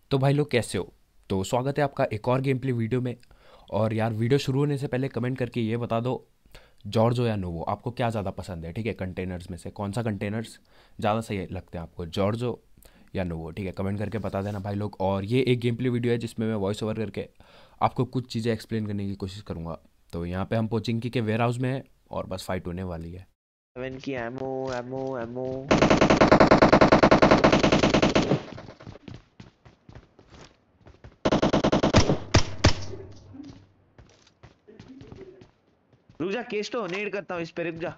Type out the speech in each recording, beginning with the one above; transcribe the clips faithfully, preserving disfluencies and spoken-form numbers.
तो भाई लोग कैसे हो। तो स्वागत है आपका एक और गेम प्ले वीडियो में। और यार वीडियो शुरू होने से पहले कमेंट करके ये बता दो, जॉर्जो या नोवो आपको क्या ज़्यादा पसंद है। ठीक है, कंटेनर्स में से कौन सा कंटेनर्स ज़्यादा सही लगते हैं आपको, जॉर्जो या नोवो। ठीक है, कमेंट करके बता देना भाई लोग। और ये एक गेम प्ले वीडियो है जिसमें मैं वॉइस ओवर करके आपको कुछ चीज़ें एक्सप्लेन करने की कोशिश करूँगा। तो यहाँ पे हम पोचिंकी के वेयर हाउस में हैं और बस फाइट होने वाली है। सेवन की एमओ एमओ एमओ। रुक जा, केस तो नेड करता हूँ इस पे, रुक जा।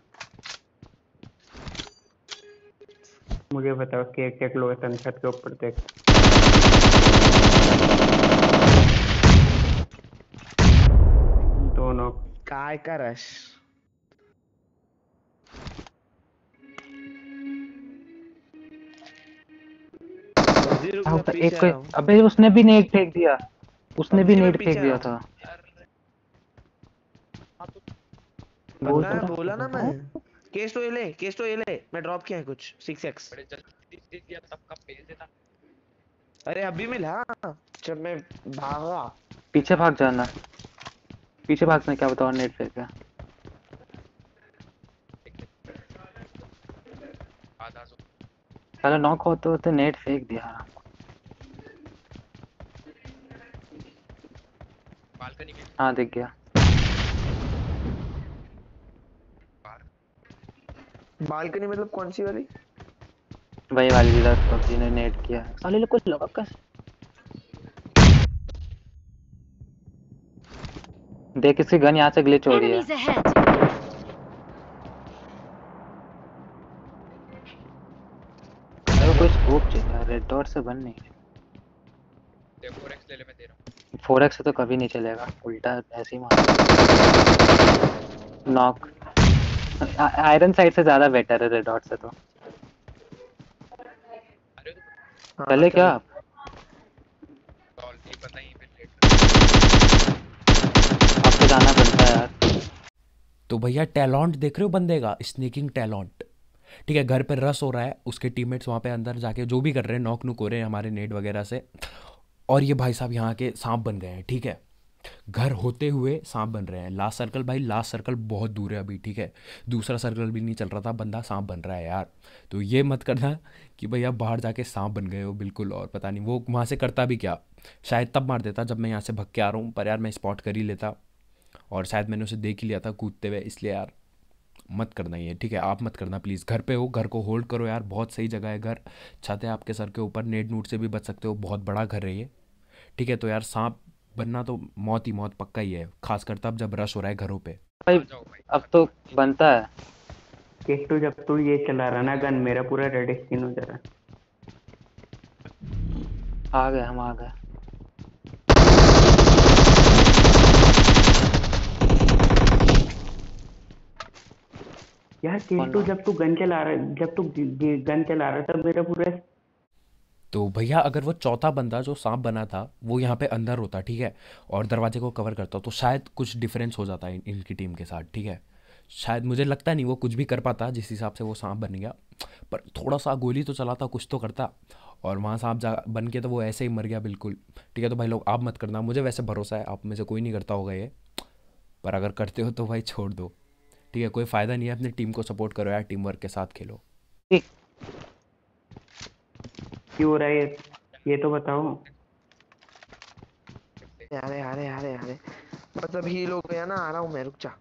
मुझे बताओ कि एक एक लोकेशन छत के ऊपर देख। दोनों काय का रश। जी रुक हाँ, जा, उतर पीछे एक आ को। रहा हूँ। अबे उसने भी नेट फेंक दिया, उसने भी अभी मैं नेट पीछे फेंक आ रहा दिया हूँ। था। बोल पता तो है, रहा बोला ना मैं। हूँ। केस तो ये ले, केस तो ये ले, मैं ड्रॉप किया है कुछ सिक्स एक्स। अरे अभी मिला जब मैं भागा। पीछे भाग जाना, पीछे भागना, क्या बताओ नेट फेंक दिया। पहले नॉक होते होते नेट फेंक दिया। हाँ दिख गया। बालकनी मतलब कौन सी वाली? वही वाली जिधर पबजी ने नेट किया है। साले लोग कुछ लगा कैसे। देख इसकी गन यहाँ से ग्लिच हो रही है। Enemies ahead! अरे कोई स्कोप चाहिए, रेड डॉट से बन नहीं रही। फोर एक्स से तो कभी नहीं चलेगा, उल्टा ऐसे ही मार। नॉक आयरन साइड से ज्यादा बेटर है रेड डॉट से। तो हाँ चले क्या चल। आप? आपको जाना बनता है यार। तो भैया टैलेंट देख रहे हो बंदे का, स्नेकिंग टैलेंट। ठीक है, घर पे रस हो रहा है, उसके टीममेट्स वहाँ पे अंदर जाके जो भी कर रहे हैं, नॉक नुक हो रहे हैं हमारे नेट वगैरह से। और ये भाई साहब यहाँ के सांप बन गए हैं। ठीक है, घर होते हुए सांप बन रहे हैं। लास्ट सर्कल भाई, लास्ट सर्कल बहुत दूर है अभी। ठीक है, दूसरा सर्कल भी नहीं चल रहा था, बंदा सांप बन रहा है यार। तो ये मत करना कि भैया बाहर जाके सांप बन गए हो बिल्कुल। और पता नहीं वो वहाँ से करता भी क्या, शायद तब मार देता जब मैं यहाँ से भग के आ रहा हूँ, पर यार मैं स्पॉट कर ही लेता। और शायद मैंने उसे देख ही लिया था कूदते हुए, इसलिए यार मत करना ये। ठीक है, आप मत करना प्लीज़। घर पे हो, घर को होल्ड करो यार, बहुत सही जगह है घर। छत है आपके सर के ऊपर, नेट नूट से भी बच सकते हो, बहुत बड़ा घर है ये। ठीक है, तो यार सांप बनना तो मौत ही मौत पक्का ही है, खासकर तब जब रश हो रहा है घरों पे। भाई अब तो बनता है। केटू जब तू ये चला रहा ना गन, मेरा पूरा रेड स्किन हो जा रहा है। आ गए, हम आ गए। यार कौन केटू ना? जब तू गन चला रहा जब तू गन चला रहा तब मेरा पूरा। तो भैया अगर वो चौथा बंदा जो सांप बना था वो यहाँ पे अंदर होता, ठीक है, और दरवाजे को कवर करता, तो शायद कुछ डिफरेंस हो जाता है इन, इनकी टीम के साथ। ठीक है, शायद मुझे लगता नहीं वो कुछ भी कर पाता जिस हिसाब से वो सांप बन गया, पर थोड़ा सा गोली तो चलाता, कुछ तो करता। और वहाँ सांप जा बन के तो वो ऐसे ही मर गया बिल्कुल। ठीक है, तो भाई लोग आप मत करना, मुझे वैसे भरोसा है आप में से कोई नहीं करता होगा ये, पर अगर करते हो तो भाई छोड़ दो। ठीक है, कोई फ़ायदा नहीं है, अपनी टीम को सपोर्ट करो यार, टीम वर्क के साथ खेलो। क्यों हो रहा है ये ये तो बताओ। अरे अरे अरे अरे, मतलब हील हो गया ना, आ रहा हूँ मैं, रुक जा।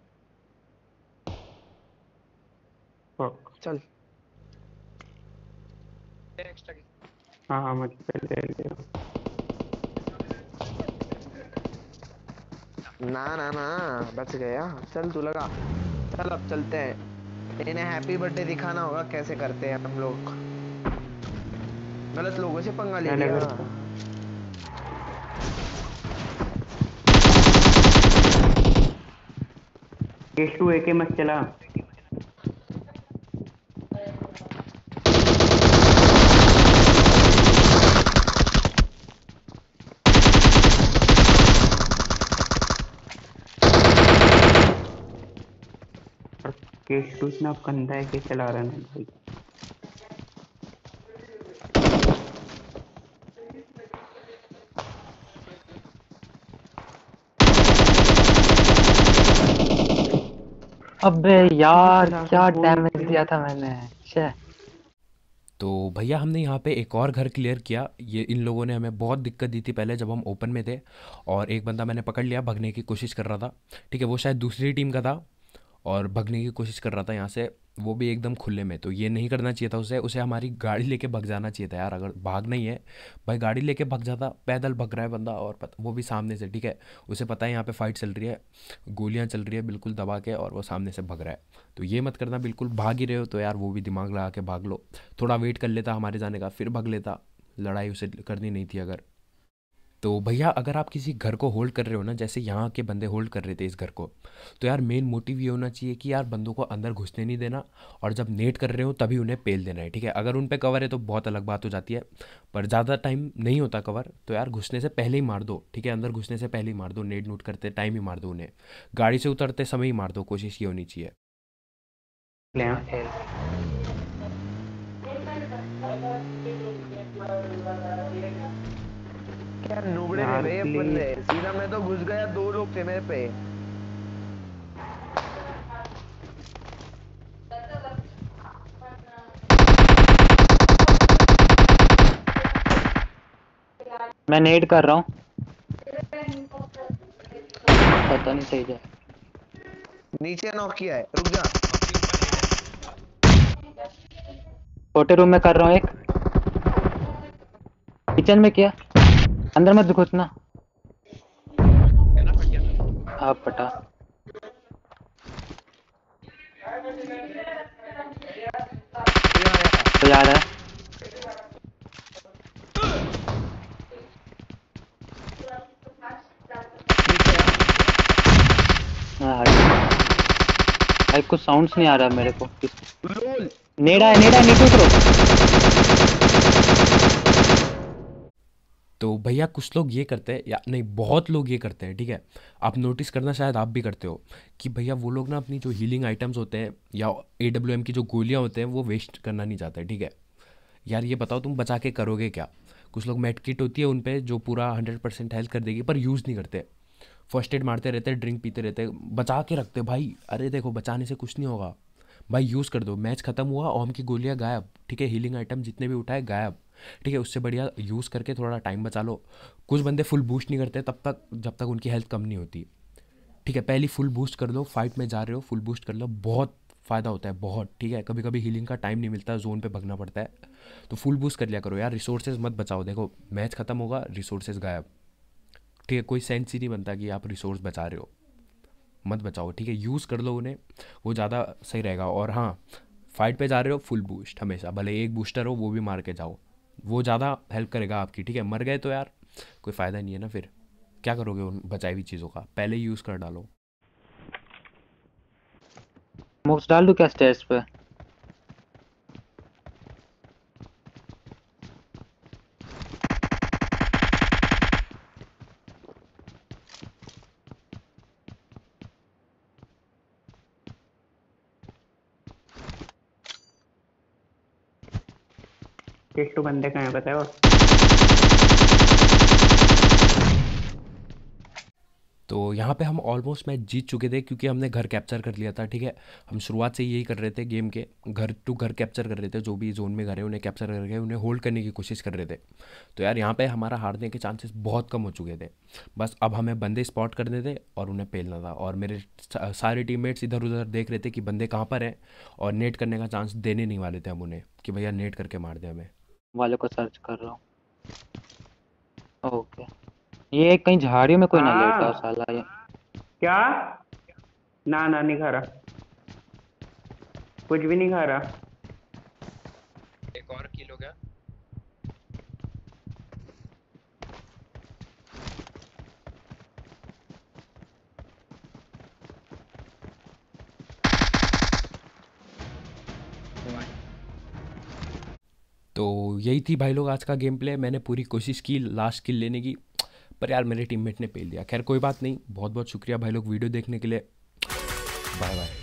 फक। चल। हाँ हाँ मुझे पहले ले लो। ना ना ना, बच गया। चल तू लगा। चल अब चलते हैं, इन्हें हैप्पी बर्थडे दिखाना होगा कैसे करते हैं हम लोग। गलत लोगों से पंगा ले क्या लग लिया। रहा था? केटू एके मत चला। केटू इतना गंदा है कि चला रहा है ना भाई। अबे यार क्या डैमेज दिया था मैंने। छे तो भैया हमने यहाँ पे एक और घर क्लियर किया। ये इन लोगों ने हमें बहुत दिक्कत दी थी पहले जब हम ओपन में थे, और एक बंदा मैंने पकड़ लिया, भगने की कोशिश कर रहा था। ठीक है, वो शायद दूसरी टीम का था और भगने की कोशिश कर रहा था यहाँ से, वो भी एकदम खुले में। तो ये नहीं करना चाहिए था उसे उसे हमारी गाड़ी लेके भग जाना चाहिए था यार। अगर भागना ही है भाई, गाड़ी लेके भग जाता। पैदल भग रहा है बंदा, और पत, वो भी सामने से। ठीक है, उसे पता है यहाँ पे फाइट चल रही है, गोलियाँ चल रही है बिल्कुल दबा के, और वो सामने से भग रहा है। तो ये मत करना, बिल्कुल भाग ही रहे हो तो यार वो भी दिमाग लगा के भाग लो। थोड़ा वेट कर लेता हमारे जाने का, फिर भग लेता। लड़ाई उसे करनी नहीं थी अगर। तो भैया अगर आप किसी घर को होल्ड कर रहे हो ना, जैसे यहाँ के बंदे होल्ड कर रहे थे इस घर को, तो यार मेन मोटिव ये होना चाहिए कि यार बंदों को अंदर घुसने नहीं देना, और जब नेट कर रहे हो तभी उन्हें पेल देना है। ठीक है, अगर उन पे कवर है तो बहुत अलग बात हो जाती है, पर ज़्यादा टाइम नहीं होता कवर, तो यार घुसने से पहले ही मार दो। ठीक है, अंदर घुसने से पहले ही मार दो, नेट नूट करते टाइम ही मार दो उन्हें, गाड़ी से उतरते समय ही मार दो, कोशिश ये होनी चाहिए। ले आ। क्या नुबड़े थे यार बे ये प्लीज बंदे, सीधा मैं तो घुस गया, दो लोग थे मेरे पे। मैं नेड कर रहा हूँ, पता नहीं सही है। नीचे नॉक किया है, रुक जा। छोटे रूम में कर रहा हूँ एक, किचन में किया, अंदर मत घुसना। आप पटा तो यार है। हाँ हट। भाई कुछ साउंड्स नहीं आ रहा मेरे को। लोल नेड़ा है, नेड़ा है, नीचे उतरो। तो भैया कुछ लोग ये करते हैं, या नहीं बहुत लोग ये करते हैं। ठीक है, आप नोटिस करना, शायद आप भी करते हो, कि भैया वो लोग ना अपनी जो हीलिंग आइटम्स होते हैं या ए डब्ल्यू एम की जो गोलियां होते हैं वो वेस्ट करना नहीं चाहते। ठीक है, यार ये बताओ तुम बचा के करोगे क्या? कुछ लोग मेड किट होती है उन पे जो पूरा हंड्रेड परसेंट हेल्थ कर देगी, पर यूज़ नहीं करते। फर्स्ट एड मारते रहते, ड्रिंक पीते रहते, बचा के रखते भाई। अरे देखो, बचाने से कुछ नहीं होगा भाई, यूज़ कर दो। मैच ख़त्म हुआ, ओम की गोलियां गायब। ठीक है, हीलिंग आइटम जितने भी उठाए गायब। ठीक है, उससे बढ़िया यूज़ करके थोड़ा टाइम बचा लो। कुछ बंदे फुल बूस्ट नहीं करते तब तक जब तक उनकी हेल्थ कम नहीं होती। ठीक है, पहली फुल बूस्ट कर लो, फाइट में जा रहे हो फुल बूस्ट कर लो, बहुत फ़ायदा होता है बहुत। ठीक है, कभी कभी हीलिंग का टाइम नहीं मिलता, जोन पे भगना पड़ता है, तो फुल बूस्ट कर लिया करो यार। रिसोर्सेज मत बचाओ, देखो मैच ख़त्म होगा, रिसोर्सेज गायब। ठीक है, कोई सेंस ही नहीं बनता कि आप रिसोर्स बचा रहे हो, मत बचाओ। ठीक है, यूज़ कर लो उन्हें, वो ज़्यादा सही रहेगा। और हाँ, फाइट पे जा रहे हो फुल बूस्ट हमेशा, भले एक बूस्टर हो वो भी मार के जाओ, वो ज़्यादा हेल्प करेगा आपकी। ठीक है, मर गए तो यार कोई फ़ायदा नहीं है ना, फिर क्या करोगे उन बचाई हुई चीज़ों का? पहले ही यूज़ कर डालो। मूव्स डाल दूं क्या स्टेयर्स पे? टिट्टू बंदे कहाँ है पता है वो? तो यहाँ पे हम ऑलमोस्ट मैच जीत चुके थे क्योंकि हमने घर कैप्चर कर लिया था। ठीक है, हम शुरुआत से यही कर रहे थे गेम के, घर टू घर कैप्चर कर रहे थे, जो भी जोन में घर है उन्हें कैप्चर करके उन्हें होल्ड करने की कोशिश कर रहे थे। तो यार यहाँ पे हमारा हारने के चांसेस बहुत कम हो चुके थे। बस अब हमें बंदे स्पॉट करने थे और उन्हें पेलना था, और मेरे सा- सारे टीममेट्स इधर उधर देख रहे थे कि बंदे कहाँ पर हैं, और नेट करने का चांस देने नहीं वाले थे हम उन्हें कि भैया नेट करके मार दे हमें। वाले को सर्च कर रहा हूँ। ओके, ये कहीं झाड़ियों में कोई ना लेटा हो हाँ साला ये। क्या? ना ना नहीं खा रहा, कुछ भी नहीं खा रहा। एक और किल हो गया। तो यही थी भाई लोग आज का गेम प्ले। मैंने पूरी कोशिश की लास्ट किल लेने की, पर यार मेरे टीममेट ने पेल दिया। खैर कोई बात नहीं, बहुत बहुत शुक्रिया भाई लोग वीडियो देखने के लिए। Bye bye.